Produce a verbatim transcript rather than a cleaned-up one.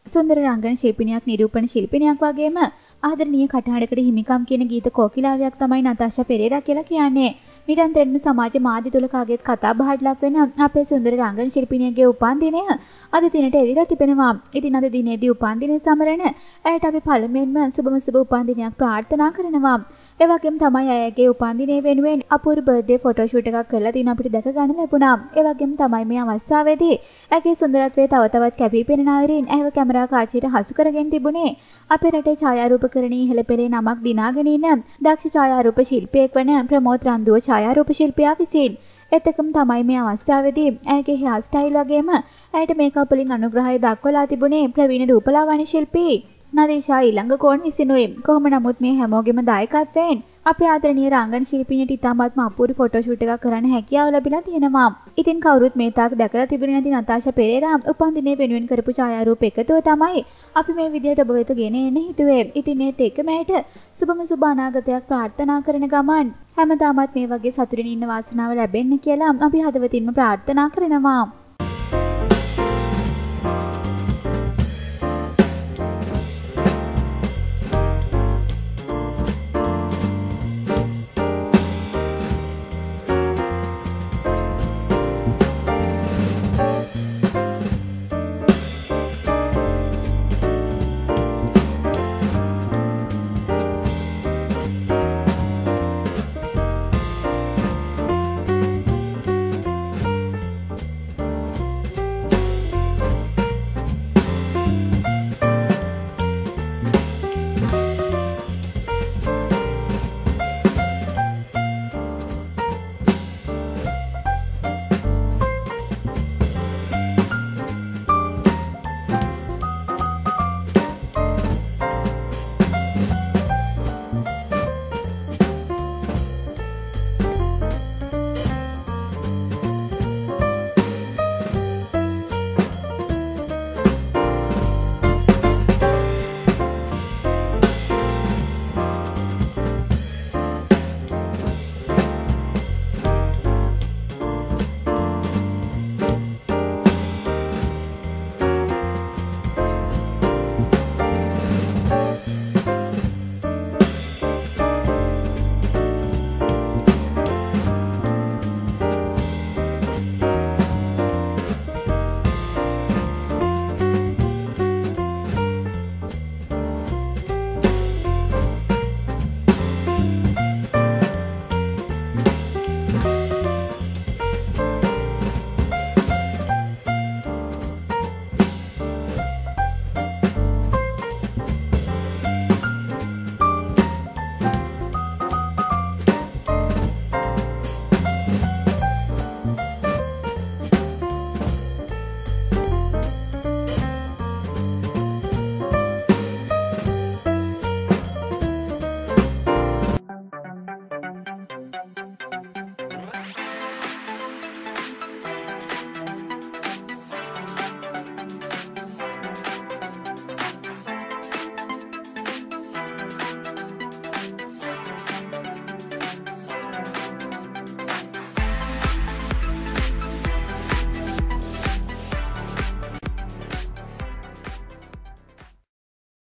සුන්දර රංගන ශිල්පිනියක් නිරූපණ ශිල්පිනියක් වගේම ආදරණීය කටහඬකට හිමිකම් කියන ගීත කෝකිලාවයක් තමයි නතාෂා පෙරේරා කියලා කියන්නේ. නිරන්තරයෙන්ම සමාජ මාධ්‍ය තුල කාගෙත් කතා බහට ලක් වෙන අපේ සුන්දර රංගන ශිල්පිනියගේ උපන්දිනය අද දිනට එදිලා තිබෙනවා. ඉතින් අද දිනේදී උපන්දිනය සමරන ඇයට අපි පළමුවෙන්ම සුබම සුබ උපන්දිනයක් ප්‍රාර්ථනා කරනවා. ඒ වගේම තමයි ඇයගේ උපන්දිනය වෙනුවෙන් අපූර්ව බර්ත්ඩේ ෆොටෝ ෂූට් එකක් කරලා තින අපිට දැක ගන්න ලැබුණා. ඒ වගේම තමයි මේ අවස්ථාවේදී ඇගේ සුන්දරත්වයේ තව තවත් කැපී පෙනෙන අයුරින් ඇයව කැමරා කාචයට හසු කරගෙන තිබුණේ අපේ රටේ ඡායාරූපකරණී ඉහළ පෙළේ නමක් දිනාගෙන ඉන්න දක්ෂ ඡායාරූප ශිල්පියෙක් වන ප්‍රමෝද් රන්දුව ඡායාරූප ශිල්පියා විසින්. එතකම තමයි මේ අවස්ථාවේදී ඇයගේ හෙයාර් ස්ටයිල් වගේම ඇයට මේකප් වලින් අනුග්‍රහය දක්වලා තිබුණේ ප්‍රවීණ රූපලාවන්‍ය ශිල්පී නදීෂා ඊළඟකෝන් විසිනුයි. කොහොම නමුත් මේ හැමෝගෙම දායකත්වයෙන් අපේ ආදරණීය රංගන ශිල්පිනියට ඉතාමත්ම අපූර්ව ෆොටෝ ෂූට් එකක් කරන්න හැකියාව ලැබිලා තියෙනවා. ඉතින් කවුරුත් මේ තාක් දැකලා තිබුණේ නැති නතාෂා පෙරේරා උපන්දිනය වෙනුවෙන් කරපු ඡායාරූප එකතුව තමයි අපි මේ විදියට ඔබ වෙත ගෙන එන්න හිතුවේ. ඉතින් ඒත් එක්කම ඇයට සුබම සුබ අනාගතයක් ප්‍රාර්ථනා කරන ගමන් හැමදාමත් මේ වගේ සතුටින් ඉන්න වාසනාව ලැබෙන්න කියලා අපි හදවතින්ම ප්‍රාර්ථනා කරනවා.